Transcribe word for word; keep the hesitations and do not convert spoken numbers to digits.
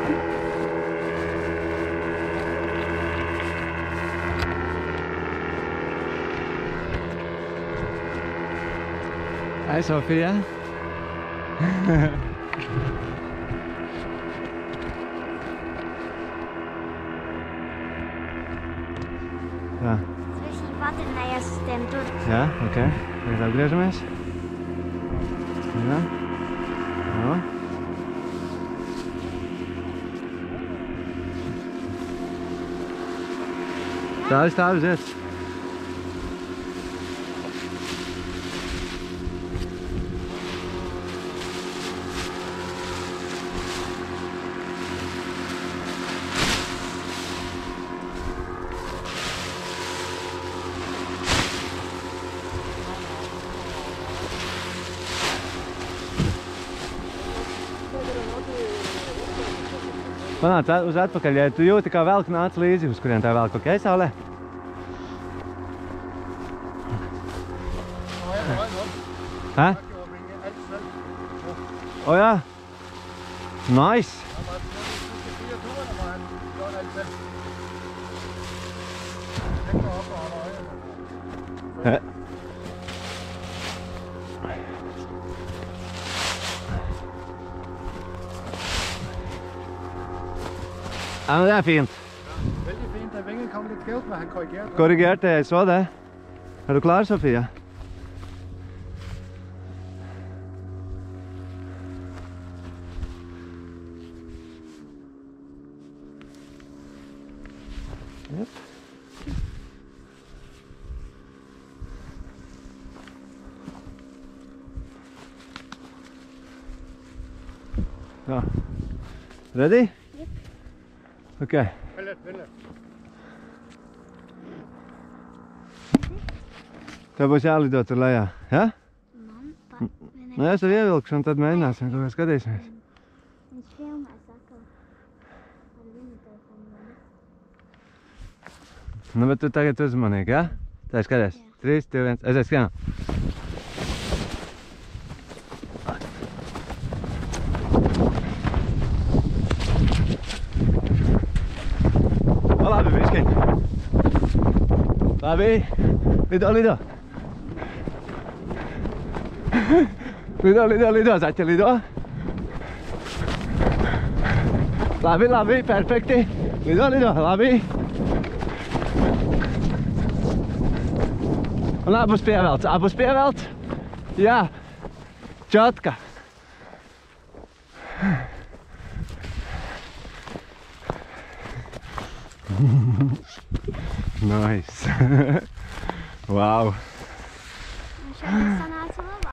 Hi Sofia. Jā. Es viņu patrenējos uz tiem tur. Jā, ok. Tagad apgriežamies. Jā. Jā. Stāvi, stāvi, ziet. Panāc uz atpakaļ, ja tu jūti, kā velk nāc līdzi, uz kuriem tā velk, ok, Saulē? Hæ? Å ja. Nice. Ja. Ja, men det er fint. Ja, veldig fint. Den vingen kom litt skjevt, men han korrigerte. Korrigerte, jeg så det. Er du klar, Sofia? Yep. Ja. Ready? Ok. Vent lidt, vent lidt. Tev būs jālido tur lejā, ja? Mamma, Nu, es tev ievilkšu un tad mēģināsim, kaut kā skatīsimies. viņš filmē saka ar viņu telefonu. Nu, bet tu tagad uzmanīgi, ja? Tā skaties. trīs, divi, viens, aiziet skrienam. Labi, biškiņ. Labi. Lido, lido. Lido, lido, lido. Zaķi, lido. Labi, labi, perfekti. Lido, lido, labi. Un abus pievelc, abus pievelc. Jā. Čotka. Nice. Wow.